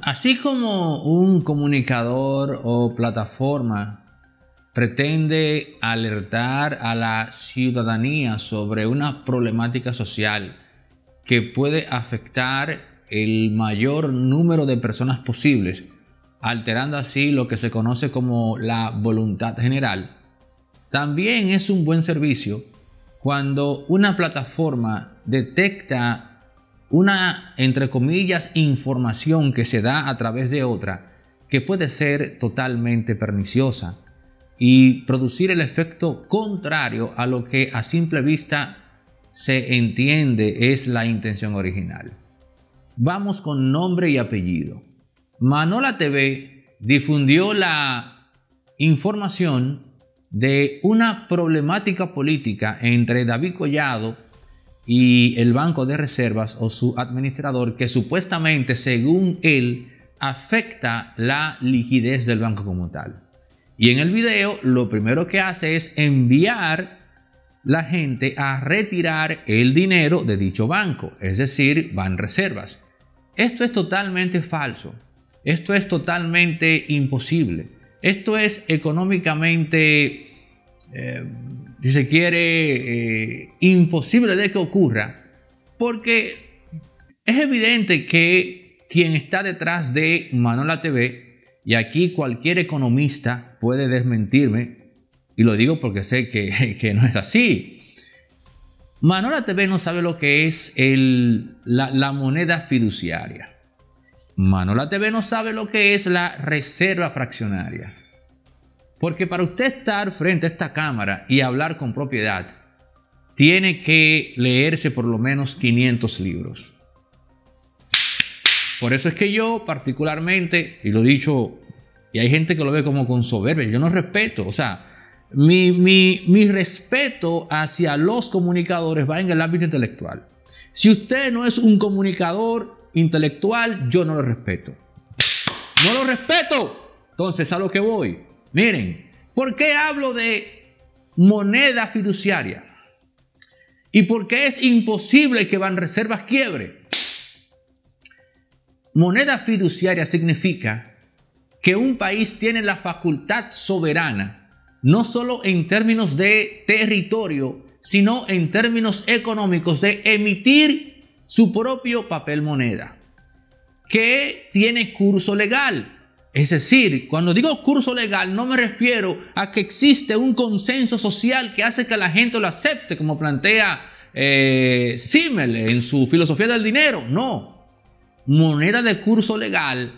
Así como un comunicador o plataforma pretende alertar a la ciudadanía sobre una problemática social que puede afectar el mayor número de personas posibles, alterando así lo que se conoce como la voluntad general, también es un buen servicio cuando una plataforma detecta una, entre comillas, información que se da a través de otra que puede ser totalmente perniciosa y producir el efecto contrario a lo que a simple vista se entiende es la intención original. Vamos con nombre y apellido. Manola TV difundió la información de una problemática política entre David Collado y el Banco de Reservas o su administrador que supuestamente, según él, afecta la liquidez del banco como tal. Y en el video lo primero que hace es enviar la gente a retirar el dinero de dicho banco, es decir, Banreservas. Esto es totalmente falso. Esto es totalmente imposible. Esto es económicamente si se quiere, imposible de que ocurra, porque es evidente que quien está detrás de Manola TV, y aquí cualquier economista puede desmentirme, y lo digo porque sé que no es así. Manola TV no sabe lo que es la moneda fiduciaria. Manola TV no sabe lo que es la reserva fraccionaria. Porque para usted estar frente a esta cámara y hablar con propiedad, tiene que leerse por lo menos 500 libros. Por eso es que yo particularmente, y lo he dicho, y hay gente que lo ve como con soberbia, yo no respeto, o sea, mi respeto hacia los comunicadores va en el ámbito intelectual. Si usted no es un comunicador intelectual, yo no lo respeto. ¡No lo respeto! Entonces, a lo que voy. Miren, ¿por qué hablo de moneda fiduciaria? ¿Y por qué es imposible que Banreservas quiebre? Moneda fiduciaria significa que un país tiene la facultad soberana, no solo en términos de territorio, sino en términos económicos, de emitir su propio papel moneda, que tiene curso legal. Es decir, cuando digo curso legal no me refiero a que existe un consenso social que hace que la gente lo acepte, como plantea Simmel en su filosofía del dinero. No, moneda de curso legal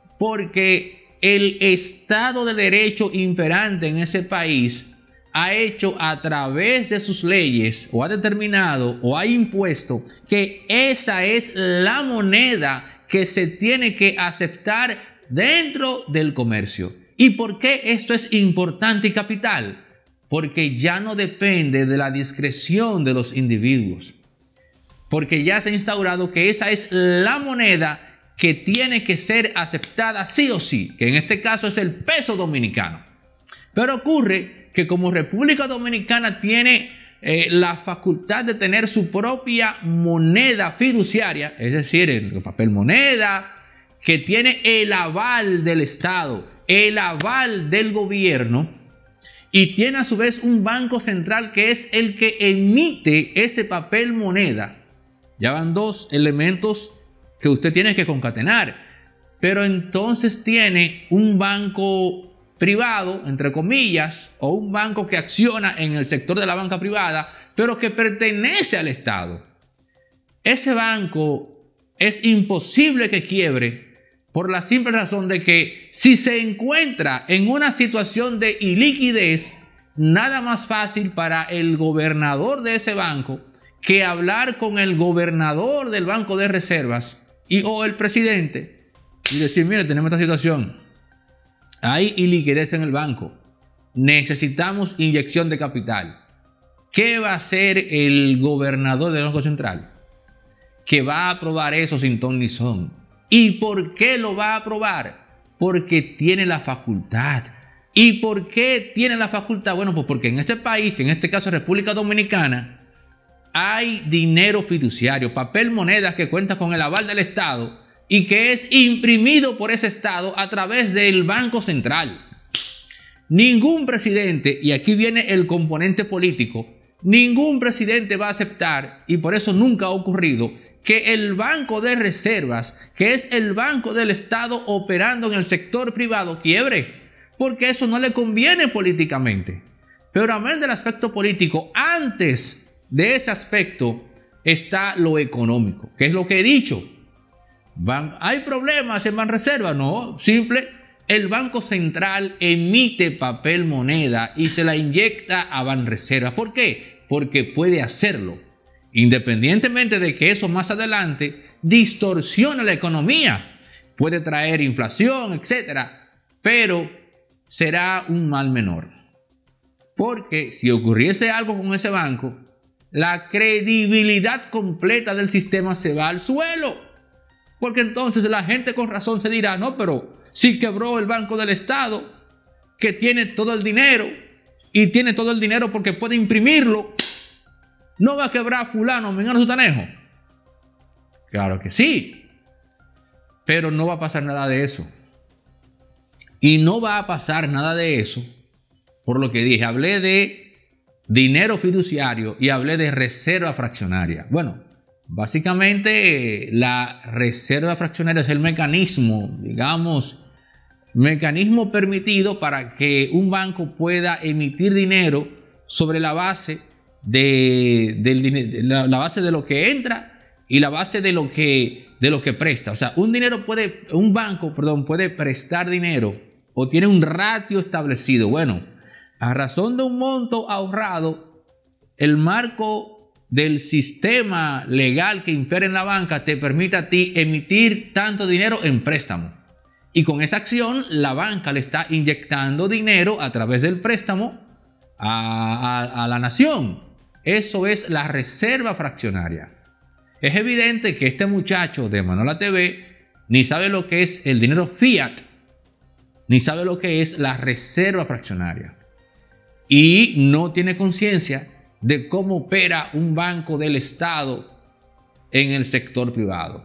porque el Estado de Derecho imperante en ese país ha hecho a través de sus leyes o ha determinado o ha impuesto que esa es la moneda que se tiene que aceptar dentro del comercio. ¿Y por qué esto es importante y capital? Porque ya no depende de la discreción de los individuos. Porque ya se ha instaurado que esa es la moneda que tiene que ser aceptada sí o sí, que en este caso es el peso dominicano. Pero ocurre que como República Dominicana tiene la facultad de tener su propia moneda fiduciaria, es decir, el papel moneda, que tiene el aval del Estado, el aval del gobierno, y tiene a su vez un banco central que es el que emite ese papel moneda. Ya van dos elementos que usted tiene que concatenar. Pero entonces tiene un banco privado, entre comillas, o un banco que acciona en el sector de la banca privada, pero que pertenece al Estado. Ese banco es imposible que quiebre por la simple razón de que si se encuentra en una situación de iliquidez, nada más fácil para el gobernador de ese banco que hablar con el gobernador del Banco de Reservas o el presidente y decir, mire, tenemos esta situación, hay iliquidez en el banco, necesitamos inyección de capital. ¿Qué va a hacer el gobernador del Banco Central? Que va a aprobar eso sin ton ni son. ¿Y por qué lo va a aprobar? Porque tiene la facultad. ¿Y por qué tiene la facultad? Bueno, pues porque en este país, que en este caso es República Dominicana, hay dinero fiduciario, papel moneda que cuenta con el aval del Estado, y que es imprimido por ese Estado a través del Banco Central. Ningún presidente, y aquí viene el componente político, ningún presidente va a aceptar, y por eso nunca ha ocurrido, que el Banco de Reservas, que es el banco del Estado operando en el sector privado, quiebre, porque eso no le conviene políticamente. Pero amén del aspecto político, antes de ese aspecto está lo económico, que es lo que he dicho. ¿Hay problemas en Banreservas? No, simple. El Banco Central emite papel moneda y se la inyecta a Banreservas. ¿Por qué? Porque puede hacerlo, independientemente de que eso más adelante distorsione la economía, puede traer inflación, etcétera, pero será un mal menor. Porque si ocurriese algo con ese banco, la credibilidad completa del sistema se va al suelo. Porque entonces la gente con razón se dirá, no, pero si quebró el Banco del Estado, que tiene todo el dinero, y tiene todo el dinero porque puede imprimirlo, ¿no va a quebrar fulano, mengano, sutanejo? Claro que sí, pero no va a pasar nada de eso. Y no va a pasar nada de eso, por lo que dije, hablé de dinero fiduciario y hablé de reserva fraccionaria. Bueno, básicamente la reserva fraccionaria es el mecanismo, digamos, mecanismo permitido para que un banco pueda emitir dinero sobre la base la base de lo que entra y la base de lo que presta. O sea, un banco puede prestar dinero o tiene un ratio establecido. Bueno, a razón de un monto ahorrado, el marco del sistema legal que impera en la banca te permite a ti emitir tanto dinero en préstamo. Y con esa acción, la banca le está inyectando dinero a través del préstamo a la nación. Eso es la reserva fraccionaria. Es evidente que este muchacho de Manola TV ni sabe lo que es el dinero fiat, ni sabe lo que es la reserva fraccionaria. Y no tiene conciencia de cómo opera un banco del Estado en el sector privado.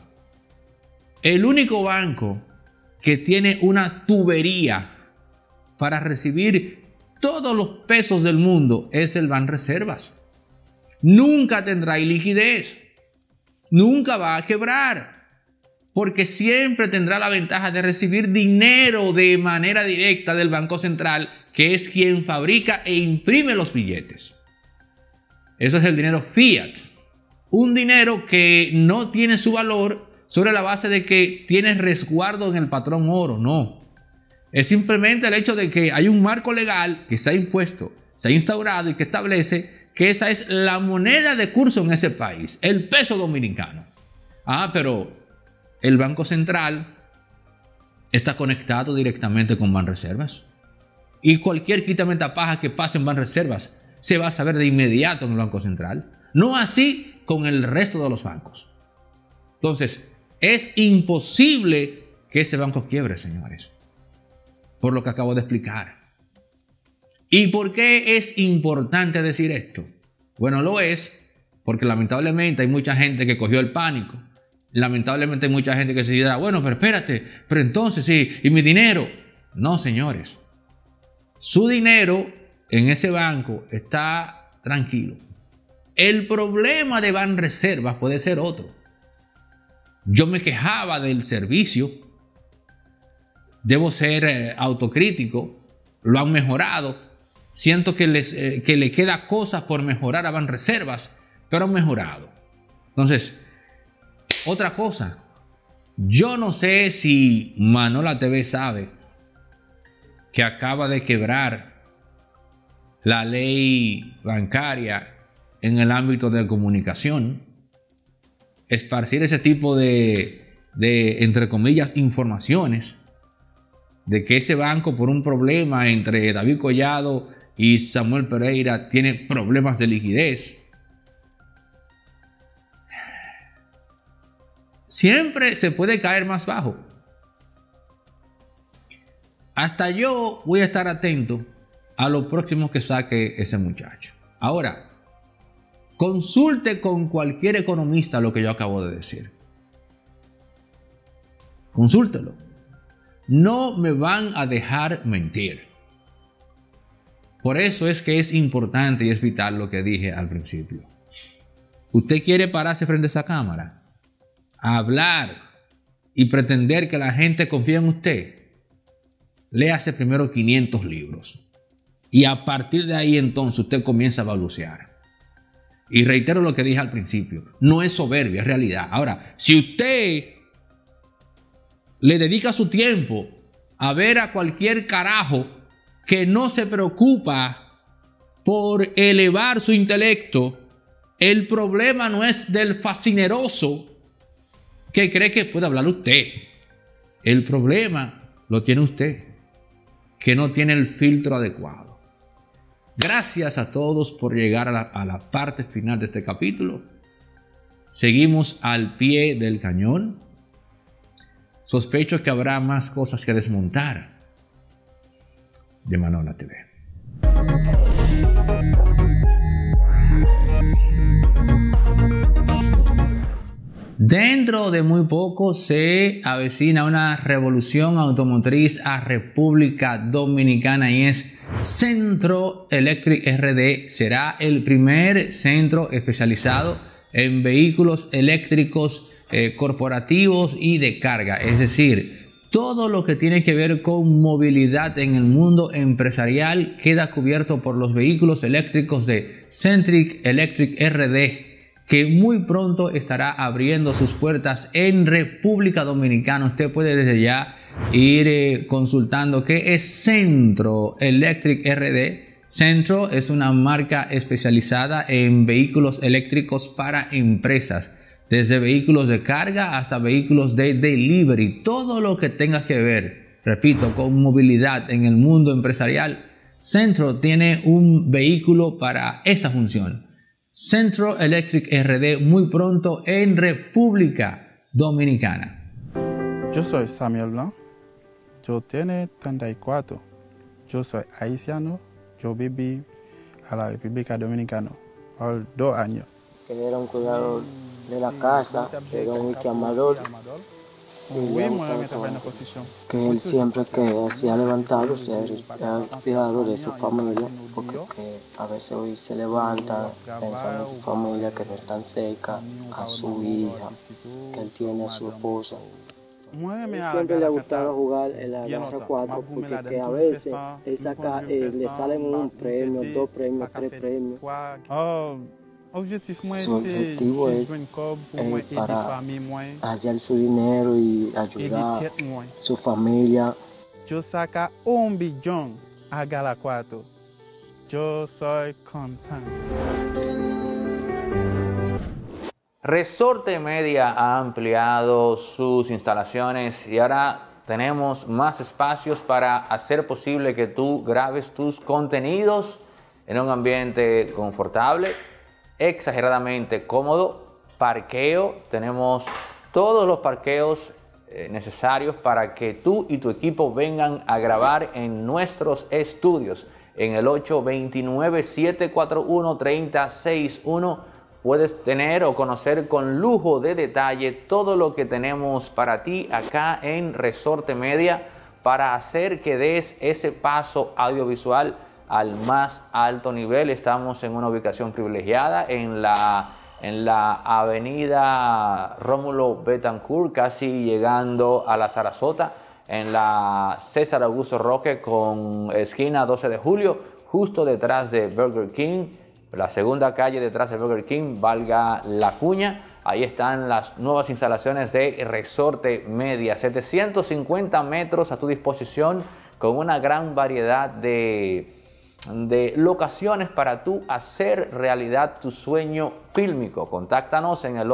El único banco que tiene una tubería para recibir todos los pesos del mundo es el Banreservas. Nunca tendrá iliquidez, nunca va a quebrar, porque siempre tendrá la ventaja de recibir dinero de manera directa del Banco Central, que es quien fabrica e imprime los billetes. Eso es el dinero fiat, un dinero que no tiene su valor sobre la base de que tiene resguardo en el patrón oro. No, es simplemente el hecho de que hay un marco legal que se ha impuesto, se ha instaurado y que establece que esa es la moneda de curso en ese país, el peso dominicano. Pero el Banco Central está conectado directamente con Banreservas. Y cualquier quitamentapaja que pase en Banreservas se va a saber de inmediato en el Banco Central. No así con el resto de los bancos. Entonces, es imposible que ese banco quiebre, señores, por lo que acabo de explicar. ¿Y por qué es importante decir esto? Bueno, lo es porque lamentablemente hay mucha gente que cogió el pánico. Lamentablemente hay mucha gente que se dirá, bueno, pero espérate, pero entonces sí, ¿y mi dinero? No, señores. Su dinero en ese banco está tranquilo. El problema de Banreservas puede ser otro. Yo me quejaba del servicio. Debo ser autocrítico. Lo han mejorado. Siento que le queda cosas por mejorar a Banreservas, pero han mejorado. Entonces, otra cosa. Yo no sé si Manola TV sabe que acaba de quebrar la ley bancaria en el ámbito de comunicación. Esparcir ese tipo de entre comillas, informaciones de que ese banco, por un problema entre David Collado y Samuel Pereira, tiene problemas de liquidez. Siempre se puede caer más bajo. Hasta yo voy a estar atento a lo próximo que saque ese muchacho. Ahora, consulte con cualquier economista lo que yo acabo de decir. Consúltelo. No me van a dejar mentir. Por eso es que es importante y es vital lo que dije al principio. Usted quiere pararse frente a esa cámara, a hablar y pretender que la gente confíe en usted. Léase primero 500 libros. Y a partir de ahí entonces usted comienza a balbucear. Y reitero lo que dije al principio. No es soberbia, es realidad. Ahora, si usted le dedica su tiempo a ver a cualquier carajo que no se preocupa por elevar su intelecto, el problema no es del fascineroso que cree que puede hablar usted. El problema lo tiene usted, que no tiene el filtro adecuado. Gracias a todos por llegar a la parte final de este capítulo. Seguimos al pie del cañón. Sospecho que habrá más cosas que desmontar de Manola TV. Dentro de muy poco se avecina una revolución automotriz a República Dominicana y es Centro Electric RD. Será el primer centro especializado en vehículos eléctricos corporativos y de carga. Es decir, todo lo que tiene que ver con movilidad en el mundo empresarial queda cubierto por los vehículos eléctricos de Centric Electric RD, que muy pronto estará abriendo sus puertas en República Dominicana. Usted puede desde ya ir consultando qué es Centro Electric RD. Centro es una marca especializada en vehículos eléctricos para empresas, desde vehículos de carga hasta vehículos de delivery. Todo lo que tenga que ver, repito, con movilidad en el mundo empresarial, Centro tiene un vehículo para esa función. Centro Electric RD muy pronto en República Dominicana. Yo soy Samuel Blanc, yo tengo 34, yo soy haitiano, yo viví a la República Dominicana por 2 años. Que era un cuidador de la casa, era un llamador. Sí, que él siempre que hacía levantarlos era cuidador de su familia, porque que a veces hoy se levanta pensando en su familia que no están cerca, a su hija, que él tiene a su esposa. Siempre le ha gustado jugar en la garra 4 porque que a veces él saca, le salen un premio, 2 premios, 3 premios. Su objetivo es para hallar su dinero y ayudar a su familia. Yo saca 1 billón a Gala 4. Yo soy contento. Resorte Media ha ampliado sus instalaciones y ahora tenemos más espacios para hacer posible que tú grabes tus contenidos en un ambiente confortable, exageradamente cómodo. Parqueo, tenemos todos los parqueos necesarios para que tú y tu equipo vengan a grabar en nuestros estudios. En el 829-741-3061 puedes tener o conocer con lujo de detalle todo lo que tenemos para ti acá en Resorte Media para hacer que des ese paso audiovisual al más alto nivel. Estamos en una ubicación privilegiada en la avenida Rómulo Betancourt, casi llegando a la Sarasota, en la César Augusto Roque con esquina 12 de julio, justo detrás de Burger King, la segunda calle detrás de Burger King, valga la cuña. Ahí están las nuevas instalaciones de Resorte Media, 750 metros a tu disposición con una gran variedad de locaciones para tú hacer realidad tu sueño fílmico. Contáctanos en el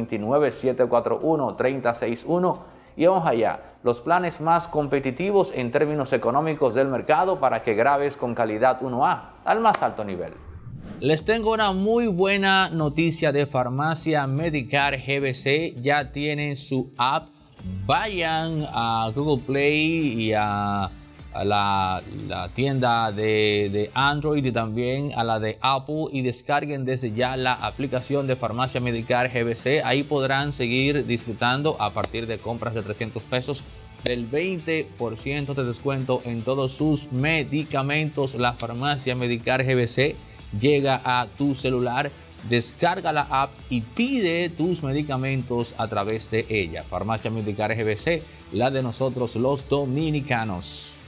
829-741-3061 y vamos allá. Los planes más competitivos en términos económicos del mercado para que grabes con calidad 1A al más alto nivel. Les tengo una muy buena noticia de Farmacia Medicar GBC. Ya tienen su app. Vayan a Google Play y a a la tienda de Android y también a la de Apple, y descarguen desde ya la aplicación de Farmacia Medicar GBC. Ahí podrán seguir disfrutando a partir de compras de 300 pesos del 20% de descuento en todos sus medicamentos. La Farmacia Medicar GBC llega a tu celular. Descarga la app y pide tus medicamentos a través de ella. Farmacia Medicar GBC, la de nosotros los dominicanos.